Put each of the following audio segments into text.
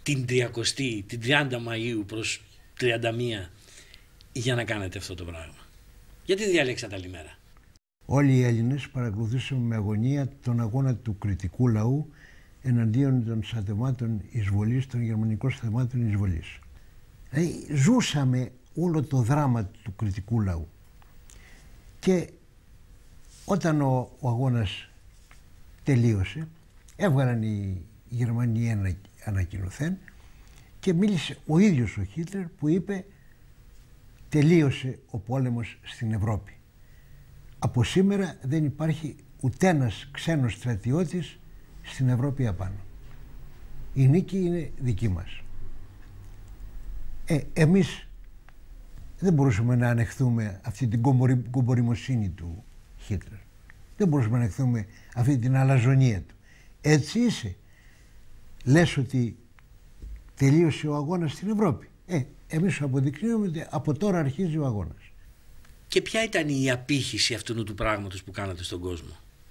την 30η, την 30 Μαΐου προς 31 για να κάνετε αυτό το πράγμα? Γιατί διάλεξατε άλλη μέρα? Όλοι οι Έλληνες παρακολουθήσαμε με αγωνία τον αγώνα του κριτικού λαού εναντίον των στρατευμάτων εισβολής, των γερμανικών στρατευμάτων εισβολής. Ζούσαμε όλο το δράμα του κριτικού λαού. Και όταν ο αγώνας τελείωσε, έβγαλαν οι Γερμανοί ανακοινωθέν και μίλησε ο ίδιος ο Χίτλερ που είπε τελείωσε ο πόλεμος στην Ευρώπη. Από σήμερα δεν υπάρχει ουτένας ξένος στρατιώτης στην Ευρώπη απάνω. Η νίκη είναι δική μας. Εμείς δεν μπορούσαμε να ανεχθούμε αυτή την κομπορημοσύνη του Χίτλερ. Δεν μπορούσαμε να ανεχθούμε αυτή την αλαζονία του. Έτσι είσαι. Λες ότι τελείωσε ο αγώνας στην Ευρώπη. Εμείς σου αποδεικνύουμε ότι από τώρα αρχίζει ο αγώνας. Και ποια ήταν η απήχηση αυτού του πράγματος που κάνατε στον κόσμο?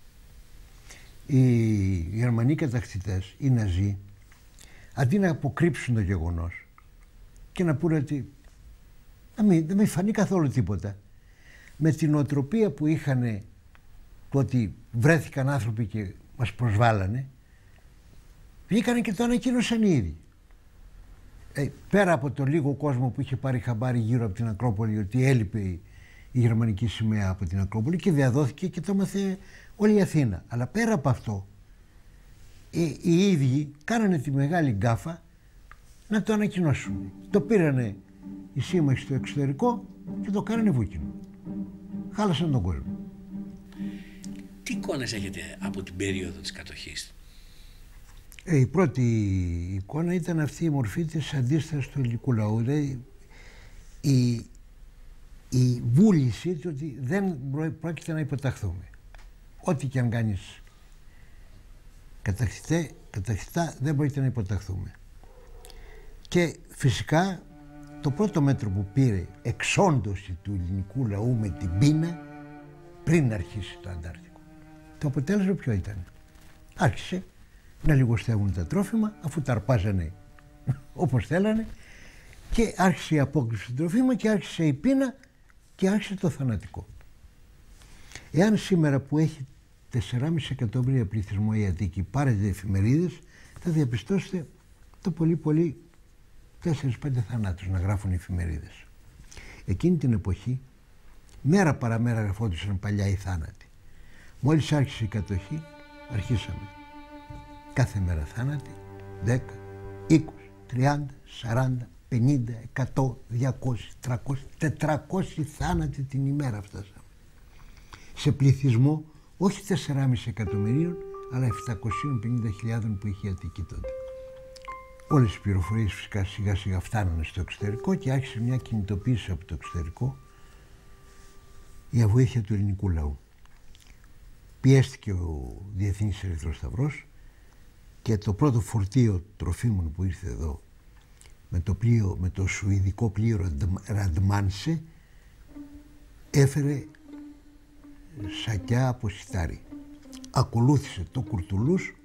Οι Γερμανοί κατακτητές, οι Ναζί, αντί να αποκρύψουν το γεγονός και να πούνε ότι δεν με φανεί καθόλου τίποτα, με την οτροπία που είχαν το ότι βρέθηκαν άνθρωποι και μας προσβάλανε, βγήκανε και το ανακοίνωσαν οι ίδιοι. Πέρα από το λίγο κόσμο που είχε πάρει χαμπάρι γύρω από την Ακρόπολη ότι έλειπε η γερμανική σημαία από την Ακρόπολη και διαδόθηκε και το έμαθε όλη η Αθήνα. Αλλά πέρα από αυτό, οι ίδιοι κάνανε τη μεγάλη γκάφα να το ανακοινώσουν. Το πήρανε οι σύμμαχοι στο εξωτερικό και το κάνανε βούκινο. Χάλασαν τον κόσμο. Τι εικόνες έχετε από την περίοδο της κατοχής? Η πρώτη εικόνα ήταν αυτή η μορφή της αντίστασης του ελληνικού λαού. Δηλαδή η βούληση του ότι δεν πρόκειται να υποταχθούμε. Ό,τι και αν κάνεις κατακτητά δεν πρόκειται να υποταχθούμε. Και φυσικά το πρώτο μέτρο που πήρε εξόντωση του ελληνικού λαού με την πείνα πριν αρχίσει το Αντάρτικο. Το αποτέλεσμα ποιο ήταν? Άρχισε να λιγοστεύουν τα τρόφιμα αφού τα αρπάζανε όπως θέλανε και άρχισε η απόκριση του τροφίμα και άρχισε η πείνα και άρχισε το θανατικό. Εάν σήμερα που έχει 4,5 εκατομμύρια πληθυσμό η Αττική πάρετε εφημερίδες, θα διαπιστώσετε το πολύ 4-5 θανάτους να γράφουν οι εφημερίδες. Εκείνη την εποχή μέρα παραμέρα γραφόντουσαν παλιά οι θάνατοι. Μόλις άρχισε η κατοχή αρχίσαμε. Κάθε μέρα θάνατοι, 10, 20, 30, 40, 50, 100, 200, 300, 400 θάνατοι την ημέρα φτάσαμε. Σε πληθυσμό όχι 4,5 εκατομμυρίων, αλλά 750.000 που είχε η Αττική τότε. Όλες οι πληροφορίες φυσικά σιγά σιγά φτάνανε στο εξωτερικό και άρχισε μια κινητοποίηση από το εξωτερικό για βοήθεια του ελληνικού λαού. Πιέστηκε ο Διεθνής Ερυθρός Σταυρός και το πρώτο φορτίο τροφίμων που ήρθε εδώ με το σουηδικό πλοίο Ραντμάνσε έφερε σακιά από σιτάρι. Ακολούθησε το Κουρτουλούς,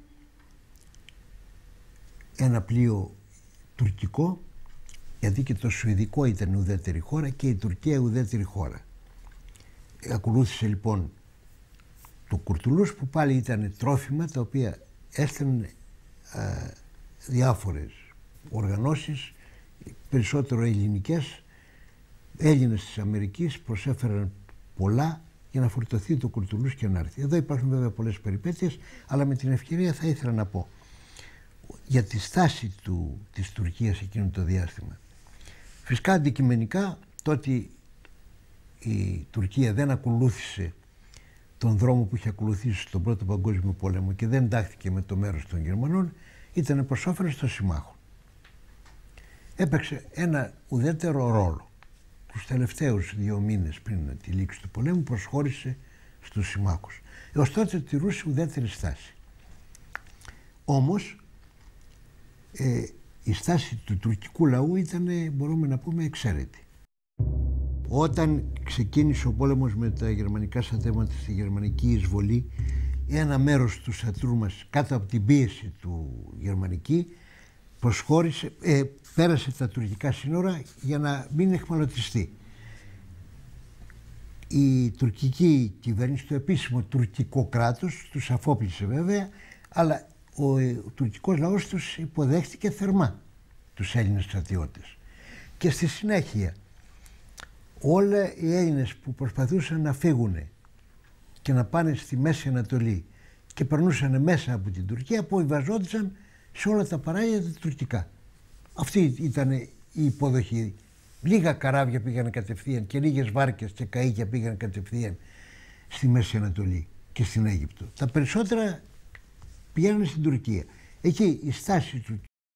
ένα πλοίο τουρκικό, γιατί και το σουηδικό ήταν ουδέτερη χώρα και η Τουρκία ουδέτερη χώρα. Ακολούθησε λοιπόν το Κουρτουλούς που πάλι ήταν τρόφιμα τα οποία έστελνε διάφορες οργανώσεις, περισσότερο ελληνικές. Έλληνες της Αμερικής προσέφεραν πολλά για να φορτωθεί το Κουρτουλούς και να έρθει. Εδώ υπάρχουν βέβαια πολλές περιπέτειες, αλλά με την ευκαιρία θα ήθελα να πω για τη στάση της Τουρκίας εκείνο το διάστημα. Φυσικά αντικειμενικά το ότι η Τουρκία δεν ακολούθησε τον δρόμο που είχε ακολουθήσει στον Πρώτο Παγκόσμιο Πόλεμο και δεν τάχθηκε με το μέρος των Γερμανών ήταν προς όφελος των συμμάχων. Έπαιξε ένα ουδέτερο ρόλο. Τους τελευταίους 2 μήνες πριν τη λήξη του πολέμου προσχώρησε στους συμμάχους. Έως τότε τηρούσε ουδέτερη στάση. Όμως η στάση του τουρκικού λαού ήταν, μπορούμε να πούμε, εξαίρετη. Όταν ξεκίνησε ο πόλεμος με τα γερμανικά στρατεύματα στη γερμανική εισβολή, ένα μέρος του στρατού μας κάτω από την πίεση του γερμανική προσχώρησε, πέρασε τα τουρκικά σύνορα για να μην εχμαλωτιστεί. Η τουρκική κυβέρνηση, το επίσημο τουρκικό κράτος, τους αφόπλησε βέβαια, αλλά ο τουρκικός λαός τους υποδέχτηκε θερμά, τους Έλληνες στρατιώτες. Και στη συνέχεια όλα οι Έλληνες που προσπαθούσαν να φύγουν και να πάνε στη Μέση Ανατολή και περνούσαν μέσα από την Τουρκία, αποβιβαζόντουσαν σε όλα τα παράλια τα τουρκικά. Αυτή ήταν η υποδοχή. Λίγα καράβια πήγαν κατευθείαν και λίγες βάρκες και καΐκια πήγαν κατευθείαν στη Μέση Ανατολή και στην Αίγυπτο. Τα περισσότερα πηγαίνουν στην Τουρκία. Εκεί η στάση του